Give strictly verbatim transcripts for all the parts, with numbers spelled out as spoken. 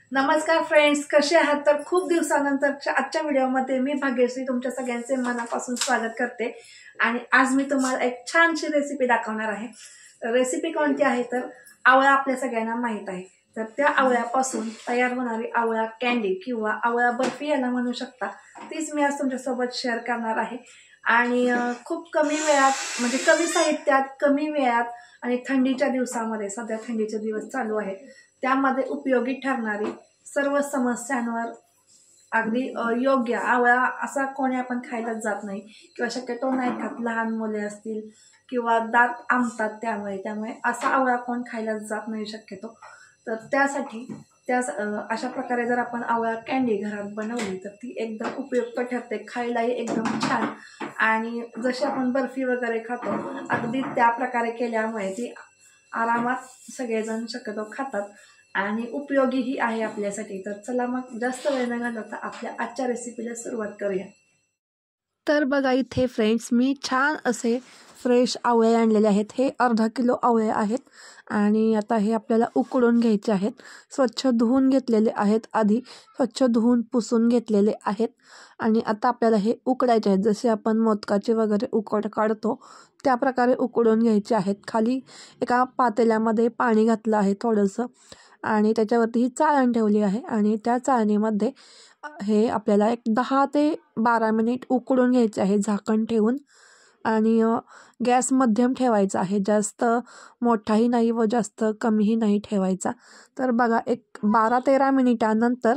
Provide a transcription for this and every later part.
नमस्कार फ्रेंड्स, कसे आहात? तर खूप दिवसानंतरच्या आजच्या व्हिडिओमध्ये मी भाग्यश्री तुमच्या सगळ्यांचे मनापासून स्वागत करते आणि आज मी तुम्हाला एक छानशी रेसिपी दाखवणार आहे। रेसिपी कोणती आहे तर आवळा आपल्या सगळ्यांना माहित आहे, तर त्या आवळ्यापासून तयार होणारी आवळा कँडी किंवा आवळा बर्फी याला म्हणू शकता, तीच मी आज तुमच्यासोबत शेअर करणार आहे। आणि खूप कमी वेळात म्हणजे कमी साहित्यात कमी वेळात आणि थंडीच्या दिवसामध्ये, सध्या थंडीचे दिवस चालू आहेत, त्यामध्ये उपयोगी ठरणारी सर्व समस्यांवर अगदी योग्य आवळा असा कोणी आपण खायलाच जात नाही किंवा शक्यतो नाही खात, लहान मुले असतील किंवा दात आंबतात त्यामुळे त्यामुळे असा आवळा कोण खायलाच जात नाही शक्यतो। तर त्यासाठी त्या अशा प्रकारे जर आपण आवळा कँडी घरात बनवली तर ती एकदम उपयुक्त ठरते, खायलाही एकदम छान। आणि जशी आपण बर्फी वगैरे खातो अगदी त्या प्रकारे केल्यामुळे ती आरामात सगळेजण शक्यतो खातात आणि उपयोगीही आहे आपल्यासाठी। तर चला मग जास्त वेळ न घालवता आपल्या आजच्या रेसिपीला सुरुवात करूया। तर बघा इथे फ्रेंड्स, मी छान असे फ्रेश आवळे आणलेले आहेत। हे अर्धा किलो आवळे आहेत आणि आता हे आपल्याला उकडून घ्यायचे आहेत। स्वच्छ धुवून घेतलेले आहेत, आधी स्वच्छ धुवून पुसून घेतलेले आहेत आणि आता आपल्याला हे उकडायचे आहेत। जसे आपण मोदकाचे वगैरे उकड काढतो त्या प्रकारे उकडून घ्यायचे आहेत। खाली एका पातेल्यामध्ये पाणी घातलं आहे थोडंसं आणि त्याच्यावरती ही चाळण ठेवली आहे आणि त्या चाळणीमध्ये हे आपल्याला एक दहा ते बारा मिनिट उकडून घ्यायचे आहे झाकण ठेवून। आणि गॅस मध्यम ठेवायचा आहे, जास्त मोठाही नाही व जास्त कमीही नाही ठेवायचा। तर बघा एक बारा तेरा मिनिटानंतर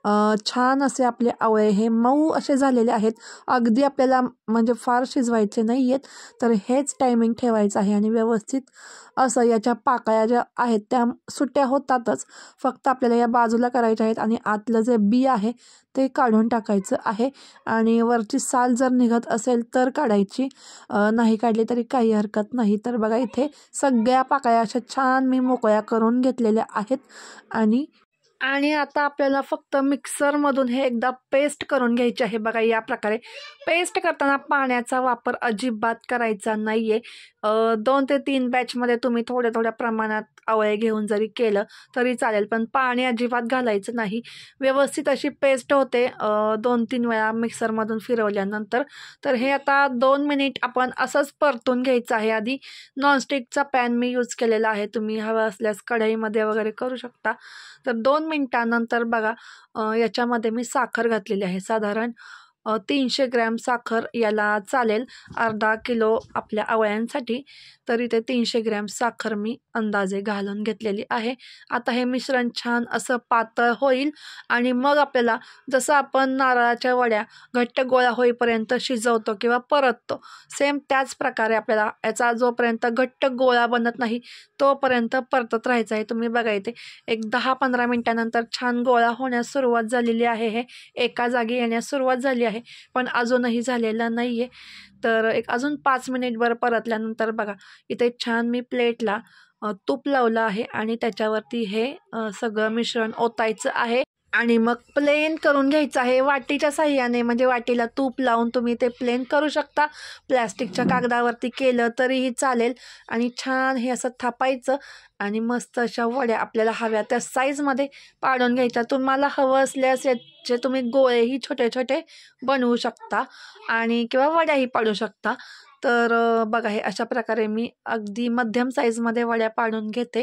छान असे आपले आवळे हे मऊ असे झालेले आहेत। अगदी आपल्याला म्हणजे फार शिजवायचे नाही आहेत, तर हेच टायमिंग ठेवायचं आहे आणि व्यवस्थित असं याच्या पाकळ्या ज्या आहेत त्या सुट्या होतातच, फक्त आपल्याला या बाजूला करायच्या आहेत आणि आतलं जे बी आहे ते काढून टाकायचं आहे आणि वरची साल जर निघत असेल तर काढायची, नाही काढली तरी काही हरकत नाही। तर बघा इथे सगळ्या पाकळ्या अशा छान मी मोकळ्या करून घेतलेल्या आहेत आणि आणि आता आपल्याला फक्त मिक्सरमधून हे एकदा पेस्ट करून घ्यायची आहे। बघा या प्रकारे पेस्ट करताना पाण्याचा वापर अजिबात करायचा नाही आहे। दोन ते तीन बॅचमध्ये तुम्ही थोड्या थोड्या प्रमाणात आवळे घेऊन जरी केलं तरी चालेल, पण पाणी अजिबात घालायचं नाही। व्यवस्थित अशी पेस्ट होते दोन तीन वेळा मिक्सरमधून फिरवल्यानंतर। तर हे आता दोन मिनिट आपण असंच परतून घ्यायचं आहे। आधी नॉनस्टिकचा पॅन मी यूज केलेला आहे, तुम्ही हवं असल्यास कढईमध्ये वगैरे करू शकता। तर दोन मिनिटानंतर बघा याच्यामध्ये मी साखर घातलेली आहे, साधारण तीनशे ग्रॅम साखर याला चालेल अर्धा किलो आपल्या आवळ्यांसाठी। तर इथे तीनशे ग्रॅम साखर मी अंदाजे घालून घेतलेली आहे। आता हे मिश्रण छान असं पातळ होईल आणि मग आपल्याला जसं आपण नारळाच्या वड्या घट्ट गोळा होईपर्यंत शिजवतो किंवा परततो, सेम त्याच प्रकारे आपल्याला याचा जोपर्यंत घट्ट गोळा बनत नाही तोपर्यंत परतत राहायचं आहे। तुम्ही बघा इथे एक दहा पंधरा मिनिटानंतर छान गोळा होण्यास सुरुवात झालेली आहे, हे एका जागी येण्यास सुरुवात झाली आहे, पण अजूनही झालेलं नाही आहे। तर एक अजून पाच मिनिटभर परतल्यानंतर बघा इथे छान मी प्लेटला तूप लावलं आहे आणि त्याच्यावरती हे सगळं मिश्रण ओतायचं आहे आणि मग प्लेन करून घ्यायचं आहे वाटीच्या साह्याने। म्हणजे वाटीला तूप लावून तुम्ही ते प्लेन करू शकता, प्लॅस्टिकच्या कागदावरती केलं तरीही चालेल आणि छान हे असं थापायचं आणि मस्त अशा वड्या आपल्याला हव्या त्या साईजमध्ये पाडून घ्यायच्या। तुम्हाला हवं असल्यास याचे तुम्ही गोळेही छोटे छोटे बनवू शकता आणि किंवा वड्याही पाडू शकता। तर बघा हे अशा प्रकारे मी अगदी मध्यम साईजमध्ये वड्या पाडून घेते।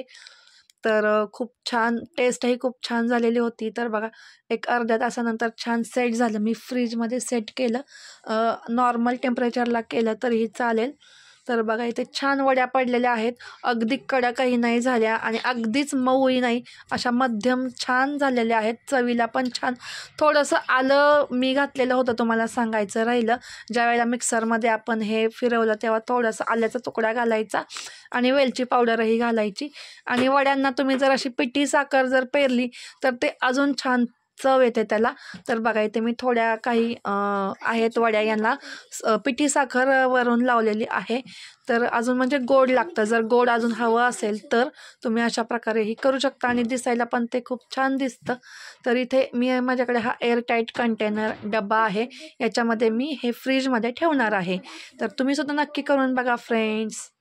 तर खूप छान टेस्टही खूप छान झालेली होती। तर बघा एक अर्ध्या तासानंतर छान सेट झालं, मी फ्रीजमध्ये सेट केलं, नॉर्मल टेम्परेचरला केलं तरीही चालेल। तर बघा इथे छान वड्या पडलेल्या आहेत, अगदी कडकही नाही झाल्या आणि अगदीच मऊही नाही, अशा मध्यम छान झालेल्या आहेत। चवीला पण छान, थोडंसं आलं मी घातलेलं होतं, तुम्हाला सांगायचं राहिलं, ज्यावेळेला मिक्सरमध्ये आपण हे फिरवलं तेव्हा थोडंसं आल्याचा तुकडा घालायचा आणि वेलची पावडरही घालायची आणि वड्यांना तुम्ही जर अशी पिठी साखर जर पेरली तर ते अजून छान चव येते त्याला। तर बघा इथे मी थोड्या काही आहेत वड्या यांना पिठी साखर वरून लावलेली आहे, तर अजून म्हणजे गोड लागतं। जर गोड अजून हवं असेल तर तुम्ही अशा प्रकारेही करू शकता आणि दिसायला पण ते खूप छान दिसतं। तर इथे मी माझ्याकडे हा एअरटाईट कंटेनर डब्बा आहे, याच्यामध्ये मी हे फ्रीजमध्ये ठेवणार आहे। तर तुम्ही सुद्धा नक्की करून बघा फ्रेंड्स।